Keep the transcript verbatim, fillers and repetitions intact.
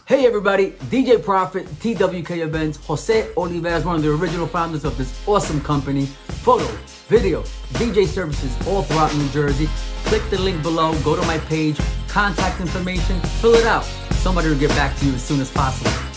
Hey everybody, D J Prophet, T W K Events. Jose Oliveira is one of the original founders of this awesome company. Photo, video, D J services all throughout New Jersey. Click the link below, go to my page, contact information, fill it out. Somebody will get back to you as soon as possible.